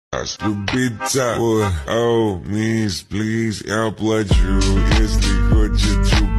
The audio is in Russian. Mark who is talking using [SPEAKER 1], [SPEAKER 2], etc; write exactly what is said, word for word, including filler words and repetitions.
[SPEAKER 1] Любить, ой, о, мисс, плиз, я плачу, если хочет чук.